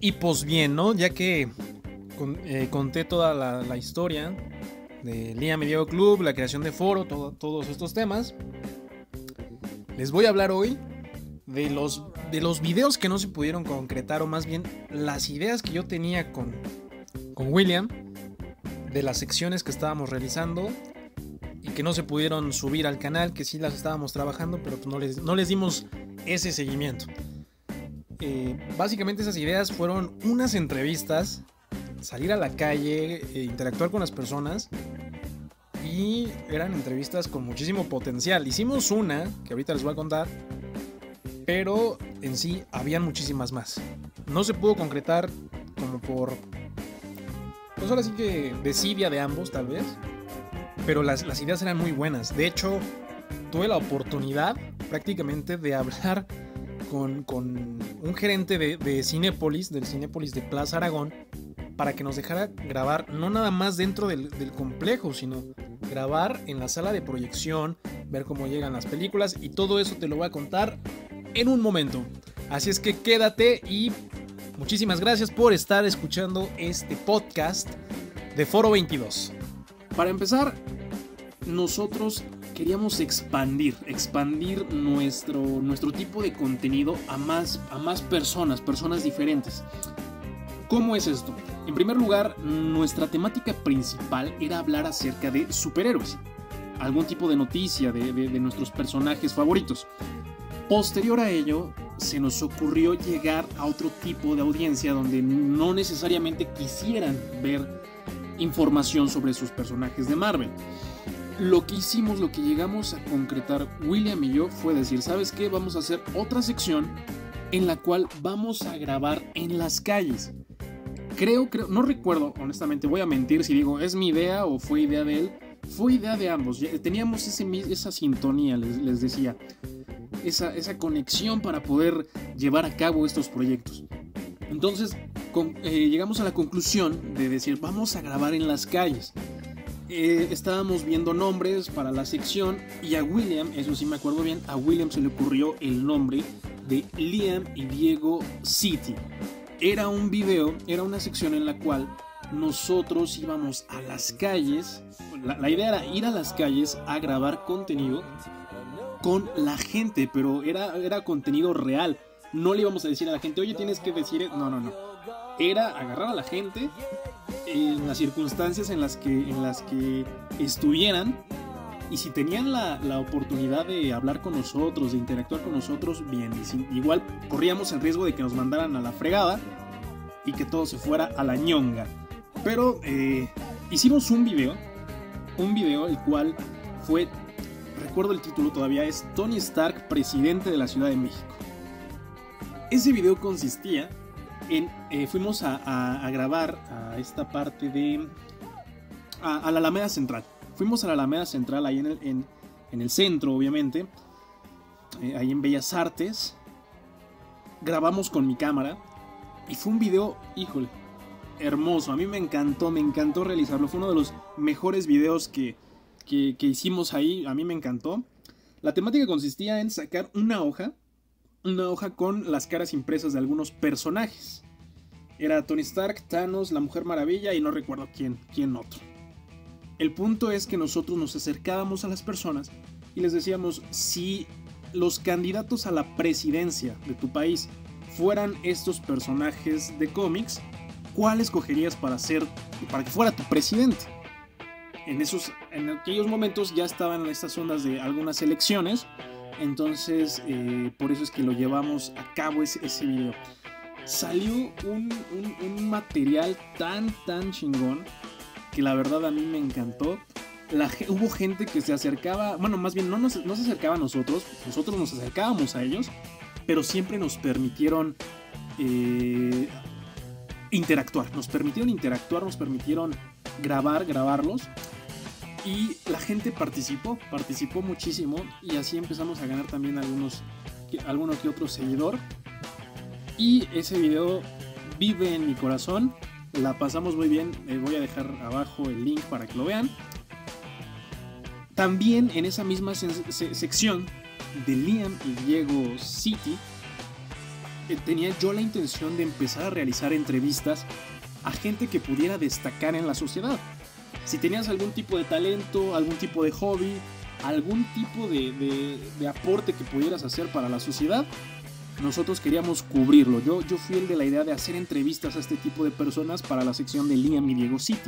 Y pues bien, ¿no? Ya que conté toda la historia de Liam y Diego Club, la creación de foro, todos estos temas, les voy a hablar hoy de los videos que no se pudieron concretar, o más bien las ideas que yo tenía con William, de las secciones que estábamos realizando y que no se pudieron subir al canal, que sí las estábamos trabajando, pero pues no les dimos ese seguimiento. Básicamente esas ideas fueron unas entrevistas, salir a la calle, interactuar con las personas, y eran entrevistas con muchísimo potencial. Hicimos una que ahorita les voy a contar, pero en sí habían muchísimas más. No se pudo concretar como por, pues ahora sí que desidia de ambos tal vez, pero las ideas eran muy buenas. De hecho, tuve la oportunidad prácticamente de hablar con un gerente de Cinépolis, del Cinépolis de Plaza Aragón, para que nos dejara grabar no nada más dentro del complejo, sino grabar en la sala de proyección, ver cómo llegan las películas, y todo eso te lo voy a contar en un momento. Así es que quédate y muchísimas gracias por estar escuchando este podcast de Foro 22. Para empezar, nosotros queríamos expandir nuestro tipo de contenido a más personas diferentes. ¿Cómo es esto? En primer lugar, nuestra temática principal era hablar acerca de superhéroes, algún tipo de noticia de nuestros personajes favoritos. Posterior a ello, se nos ocurrió llegar a otro tipo de audiencia donde no necesariamente quisieran ver información sobre sus personajes de Marvel. Lo que llegamos a concretar William y yo fue decir, ¿sabes qué? Vamos a hacer otra sección en la cual vamos a grabar en las calles. Creo, no recuerdo, honestamente, voy a mentir si digo es mi idea o fue idea de él. Fue idea de ambos. Teníamos esa sintonía, les decía, esa conexión para poder llevar a cabo estos proyectos. Entonces llegamos a la conclusión de decir, vamos a grabar en las calles. Estábamos viendo nombres para la sección y a William, eso sí me acuerdo bien, a William se le ocurrió el nombre de Liam y Diego City. Era un video, era una sección en la cual nosotros íbamos a las calles. La idea era ir a las calles a grabar contenido con la gente, pero era contenido real. No le íbamos a decir a la gente, oye, tienes que decir... No. Era agarrar a la gente en las circunstancias en las que estuvieran, y si tenían la oportunidad de hablar con nosotros, de interactuar con nosotros, bien. Igual corríamos el riesgo de que nos mandaran a la fregada y que todo se fuera a la ñonga. Pero hicimos un video el cual fue, recuerdo el título todavía, es Tony Stark, presidente de la Ciudad de México. Ese video consistía en, fuimos a grabar a esta parte de... a la Alameda Central. Fuimos a la Alameda Central, ahí en el centro, obviamente, ahí en Bellas Artes. Grabamos con mi cámara y fue un video, híjole, hermoso. A mí me encantó realizarlo. Fue uno de los mejores videos que hicimos ahí. A mí me encantó. La temática consistía en sacar una hoja con las caras impresas de algunos personajes. Era Tony Stark, Thanos, la Mujer Maravilla y no recuerdo quién otro. El punto es que nosotros nos acercábamos a las personas y les decíamos, si los candidatos a la presidencia de tu país fueran estos personajes de cómics, ¿cuál escogerías para que fuera tu presidente? En aquellos momentos ya estaban estas ondas de algunas elecciones, entonces por eso es que lo llevamos a cabo ese video. Salió un material tan chingón que la verdad a mí me encantó. Hubo gente que se acercaba, bueno, más bien no se acercaba a nosotros nos acercábamos a ellos, pero siempre nos permitieron interactuar, nos permitieron grabarlos, y la gente participó muchísimo, y así empezamos a ganar también alguno que otro seguidor, y ese video vive en mi corazón. La pasamos muy bien, voy a dejar abajo el link para que lo vean. También en esa misma sección de Liam y Diego City tenía yo la intención de empezar a realizar entrevistas a gente que pudiera destacar en la sociedad. Si tenías algún tipo de talento, algún tipo de hobby, algún tipo de aporte que pudieras hacer para la sociedad, nosotros queríamos cubrirlo. Yo fui el de la idea de hacer entrevistas a este tipo de personas para la sección de Liam y Diego City.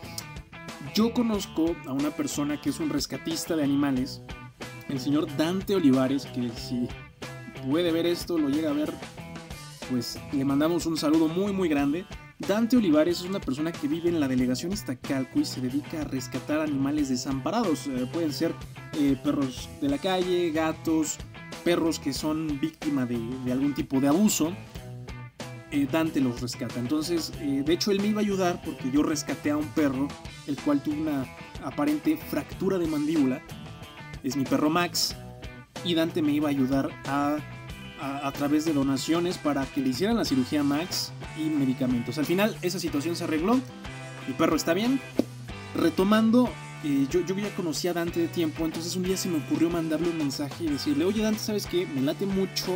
Yo conozco a una persona que es un rescatista de animales, el señor Dante Olivares, que si puede ver esto, lo llega a ver, pues le mandamos un saludo muy muy grande. Dante Olivares es una persona que vive en la delegación Iztacalco y se dedica a rescatar animales desamparados. Pueden ser perros de la calle, gatos, perros que son víctima de algún tipo de abuso. Dante los rescata. Entonces, de hecho, él me iba a ayudar porque yo rescaté a un perro, el cual tuvo una aparente fractura de mandíbula. Es mi perro Max. Y Dante me iba a ayudar a través de donaciones para que le hicieran la cirugía a Max y medicamentos. Al final esa situación se arregló, mi perro está bien. Retomando, yo ya conocía a Dante de tiempo, entonces un día se me ocurrió mandarle un mensaje y decirle: oye Dante, ¿sabes qué? Me late mucho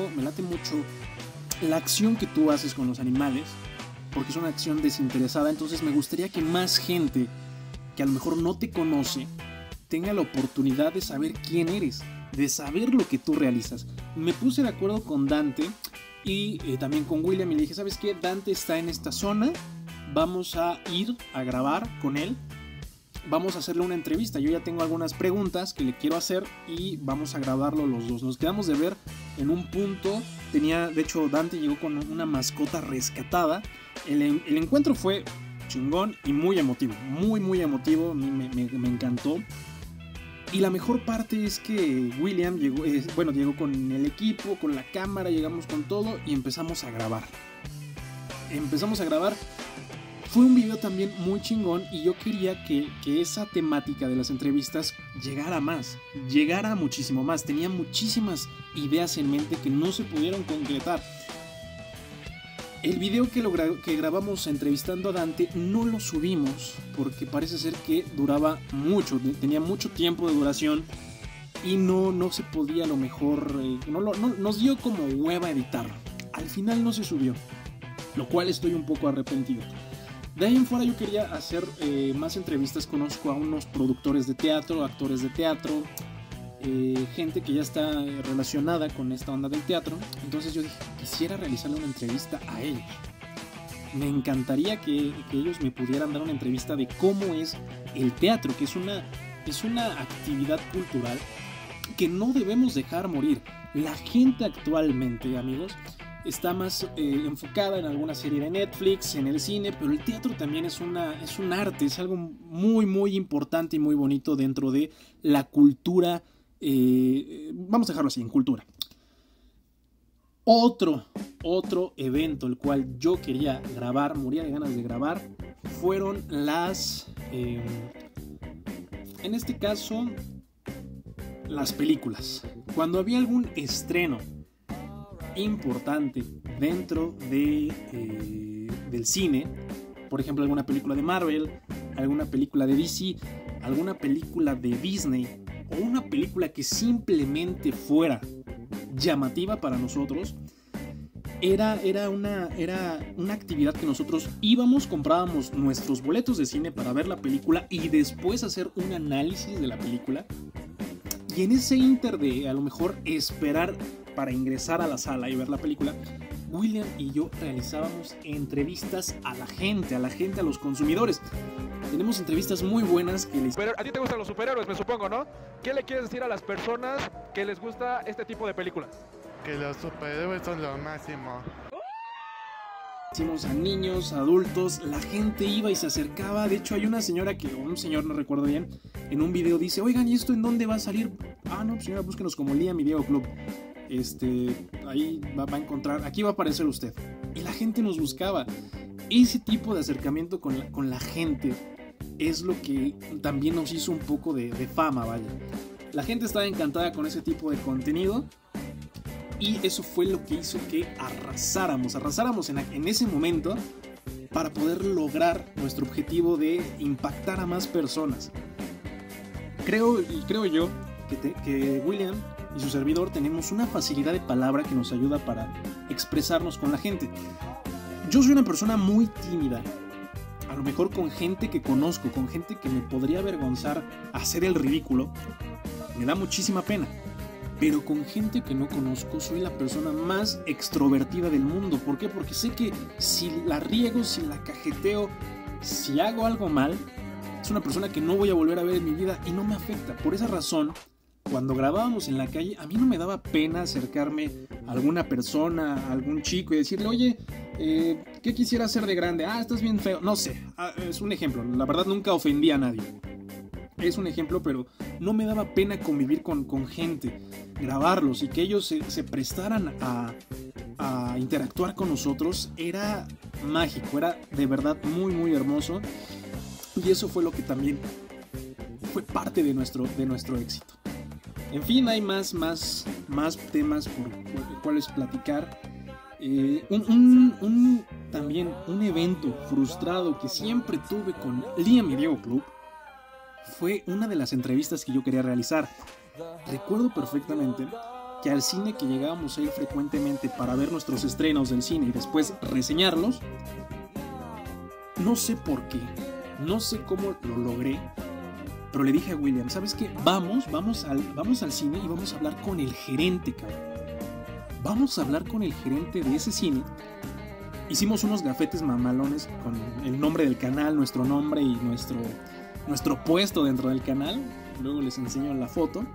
la acción que tú haces con los animales, porque es una acción desinteresada, entonces me gustaría que más gente que a lo mejor no te conoce tenga la oportunidad de saber quién eres, de saber lo que tú realizas. Me puse de acuerdo con Dante y también con William y le dije: ¿sabes qué? Dante está en esta zona, vamos a ir a grabar con él, vamos a hacerle una entrevista. Yo ya tengo algunas preguntas que le quiero hacer y vamos a grabarlo los dos. Nos quedamos de ver en un punto. De hecho, Dante llegó con una mascota rescatada. El encuentro fue chingón y muy emotivo, muy emotivo. A mí me encantó. Y la mejor parte es que William llegó con el equipo, con la cámara, llegamos con todo y empezamos a grabar. Fue un video también muy chingón y yo quería que esa temática de las entrevistas llegara más, llegara muchísimo más. Tenía muchísimas ideas en mente que no se pudieron concretar. El video que grabamos entrevistando a Dante no lo subimos porque parece ser que duraba mucho, tenía mucho tiempo de duración y no se podía, a lo mejor, nos dio como hueva editarlo. Al final no se subió, lo cual estoy un poco arrepentido. De ahí en fuera yo quería hacer más entrevistas. Conozco a unos productores de teatro, actores de teatro, gente que ya está relacionada con esta onda del teatro. Entonces yo dije, quisiera realizarle una entrevista a ellos. Me encantaría que ellos me pudieran dar una entrevista de cómo es el teatro, que es una actividad cultural que no debemos dejar morir. La gente actualmente, amigos, está más enfocada en alguna serie de Netflix, en el cine, pero el teatro también es un arte, es algo muy importante y muy bonito dentro de la cultura. Vamos a dejarlo así, en cultura. Otro evento el cual yo quería grabar, moría de ganas de grabar, fueron en este caso, las películas. Cuando había algún estreno importante dentro del cine, por ejemplo alguna película de Marvel, alguna película de DC, alguna película de Disney o una película que simplemente fuera llamativa para nosotros, era una actividad que nosotros íbamos, comprábamos nuestros boletos de cine para ver la película y después hacer un análisis de la película. Y en ese inter de a lo mejor esperar para ingresar a la sala y ver la película, William y yo realizábamos entrevistas a la gente, a los consumidores. Tenemos entrevistas muy buenas que les... Pero a ti te gustan los superhéroes, me supongo, ¿no? ¿Qué le quieres decir a las personas que les gusta este tipo de películas? Que los superhéroes son lo máximo. Hicimos a niños, adultos, la gente iba y se acercaba. De hecho hay una señora o un señor, no recuerdo bien, en un video dice: oigan, ¿y esto en dónde va a salir? Ah, no, señora, búsquenos como Liam y Diego Club. Ahí va a encontrar, aquí va a aparecer usted. Y la gente nos buscaba. Ese tipo de acercamiento con la gente es lo que también nos hizo un poco de fama, vaya. La gente estaba encantada con ese tipo de contenido y eso fue lo que hizo que arrasáramos en ese momento para poder lograr nuestro objetivo de impactar a más personas. Creo yo que William y su servidor tenemos una facilidad de palabra que nos ayuda para expresarnos con la gente. Yo soy una persona muy tímida, a lo mejor con gente que conozco, con gente que me podría avergonzar hacer el ridículo, me da muchísima pena. Pero con gente que no conozco soy la persona más extrovertida del mundo. ¿Por qué? Porque sé que si la riego, si la cajeteo, si hago algo mal, es una persona que no voy a volver a ver en mi vida y no me afecta. Por esa razón, cuando grabábamos en la calle, a mí no me daba pena acercarme a alguna persona, a algún chico y decirle, oye, ¿qué quisiera hacer de grande? Estás bien feo. No sé, es un ejemplo. La verdad nunca ofendí a nadie. Es un ejemplo, pero no me daba pena convivir con gente, grabarlos y que ellos se prestaran a interactuar con nosotros. Era mágico, era de verdad muy muy hermoso, y eso fue lo que también fue parte de nuestro éxito. En fin, hay más temas por cuales platicar. También un evento frustrado que siempre tuve con Liam y Diego Club fue una de las entrevistas que yo quería realizar. Recuerdo perfectamente que al cine que llegábamos a ir frecuentemente para ver nuestros estrenos del cine y después reseñarlos, no sé por qué, no sé cómo lo logré, pero le dije a William, ¿sabes qué? Vamos al cine y vamos a hablar con el gerente, cabrón. Vamos a hablar con el gerente de ese cine. Hicimos unos gafetes mamalones con el nombre del canal, nuestro nombre y nuestro puesto dentro del canal. Luego les enseño la foto.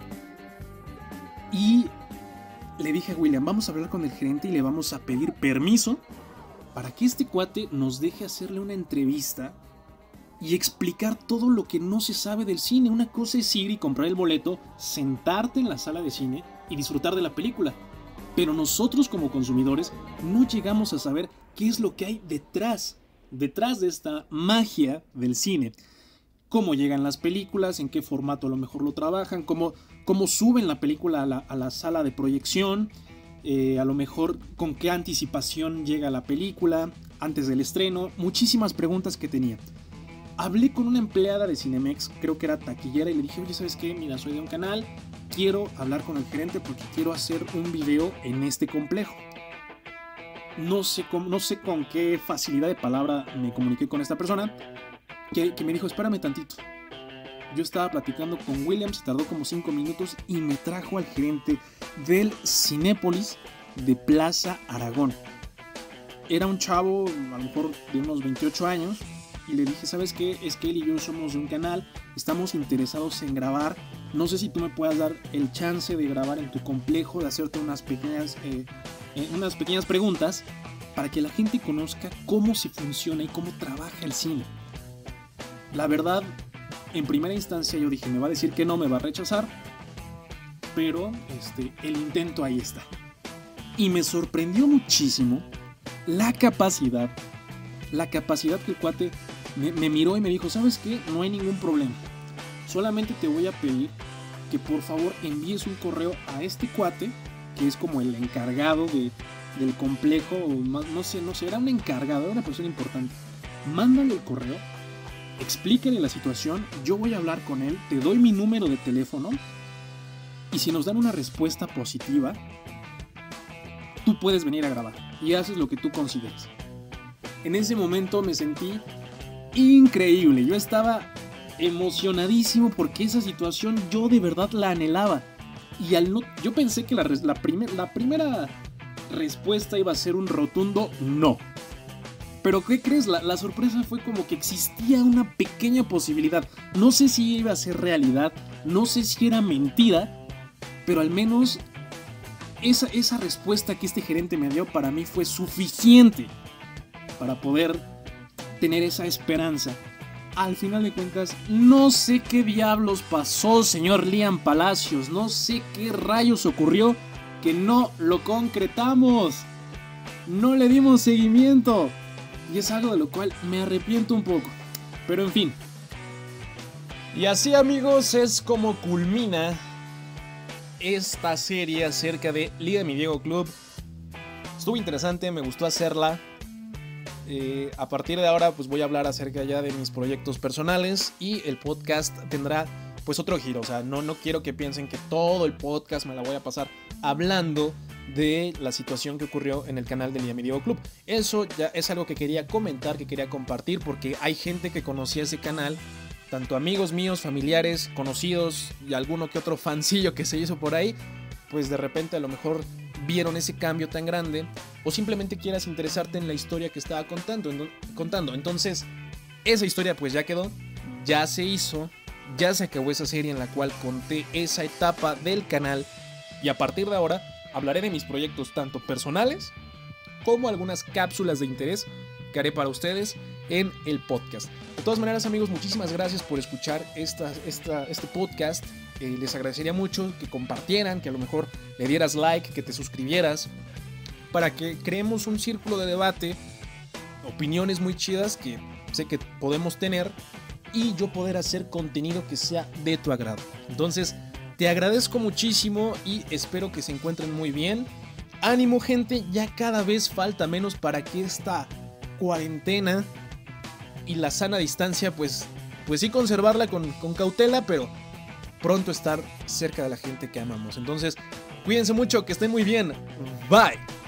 Y le dije a William, vamos a hablar con el gerente y le vamos a pedir permiso para que este cuate nos deje hacerle una entrevista y explicar todo lo que no se sabe del cine. Una cosa es ir y comprar el boleto, sentarte en la sala de cine y disfrutar de la película. Pero nosotros como consumidores no llegamos a saber qué es lo que hay detrás de esta magia del cine. Cómo llegan las películas, en qué formato a lo mejor lo trabajan, cómo suben la película a la sala de proyección, a lo mejor con qué anticipación llega la película antes del estreno. Muchísimas preguntas que tenía. Hablé con una empleada de Cinemex, creo que era taquillera, y le dije, oye, ¿sabes qué? Mira, soy de un canal, quiero hablar con el gerente porque quiero hacer un video en este complejo. No sé con qué facilidad de palabra me comuniqué con esta persona, que me dijo, espérame tantito. Yo estaba platicando con William, se tardó como 5 minutos y me trajo al gerente del Cinépolis de Plaza Aragón. Era un chavo, a lo mejor de unos 28 años, y le dije, ¿sabes qué? Es que él y yo somos de un canal, estamos interesados en grabar, no sé si tú me puedas dar el chance de grabar en tu complejo, de hacerte unas pequeñas preguntas para que la gente conozca cómo se funciona y cómo trabaja el cine. La verdad, en primera instancia yo dije, me va a decir que no, me va a rechazar, pero el intento ahí está. Y me sorprendió muchísimo la capacidad que el cuate me miró y me dijo, ¿sabes qué? No hay ningún problema. Solamente te voy a pedir que por favor envíes un correo a este cuate, que es como el encargado del complejo, no sé, era un encargado, era una persona importante. Mándale el correo, explícale la situación, yo voy a hablar con él, te doy mi número de teléfono, y si nos dan una respuesta positiva, tú puedes venir a grabar y haces lo que tú consideres. En ese momento me sentí increíble, yo estaba emocionadísimo porque esa situación yo de verdad la anhelaba. Y yo pensé que la primera respuesta iba a ser un rotundo no. Pero ¿qué crees? La sorpresa fue como que existía una pequeña posibilidad. No sé si iba a ser realidad, no sé si era mentira, pero al menos esa respuesta que este gerente me dio para mí fue suficiente para poder tener esa esperanza. Al final de cuentas, no sé qué diablos pasó, señor Liam Palacios. No sé qué rayos ocurrió que no lo concretamos. No le dimos seguimiento. Y es algo de lo cual me arrepiento un poco. Pero en fin. Y así, amigos, es como culmina esta serie acerca de Liam y Diego Club. Estuvo interesante, me gustó hacerla. A partir de ahora pues voy a hablar acerca ya de mis proyectos personales y el podcast tendrá pues otro giro. O sea, no quiero que piensen que todo el podcast me la voy a pasar hablando de la situación que ocurrió en el canal del Yamirigo Club. Eso ya es algo que quería comentar, que quería compartir, porque hay gente que conocía ese canal, tanto amigos míos, familiares, conocidos y alguno que otro fancillo que se hizo por ahí, pues de repente a lo mejor vieron ese cambio tan grande, o simplemente quieras interesarte en la historia que estaba contando. Entonces, esa historia pues ya quedó, ya se hizo, ya se acabó esa serie en la cual conté esa etapa del canal, y a partir de ahora hablaré de mis proyectos tanto personales como algunas cápsulas de interés que haré para ustedes en el podcast. De todas maneras, amigos, muchísimas gracias por escuchar este podcast. Les agradecería mucho que compartieran, que a lo mejor le dieras like, que te suscribieras, para que creemos un círculo de debate, opiniones muy chidas que sé que podemos tener, y yo poder hacer contenido que sea de tu agrado. Entonces, te agradezco muchísimo y espero que se encuentren muy bien. Ánimo, gente, ya cada vez falta menos para que esta cuarentena y la sana distancia, pues sí conservarla con cautela, pero pronto estar cerca de la gente que amamos. Entonces, cuídense mucho, que estén muy bien. Bye.